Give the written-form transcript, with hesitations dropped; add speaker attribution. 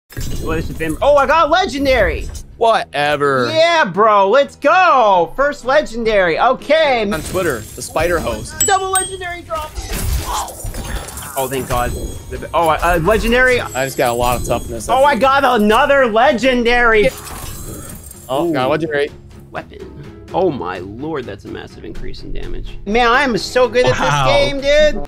Speaker 1: Oh, I got a legendary.
Speaker 2: Whatever.
Speaker 1: Yeah, bro, let's go. First legendary. Okay.
Speaker 2: On Twitter, the spider host.
Speaker 1: Double legendary drop. Oh, thank God. Oh, legendary.
Speaker 2: I just got a lot of toughness.
Speaker 1: Oh, I got another legendary.
Speaker 2: Oh, got a legendary.
Speaker 1: Weapon. Oh my Lord, that's a massive increase in damage. Man, I am so good at this game, dude.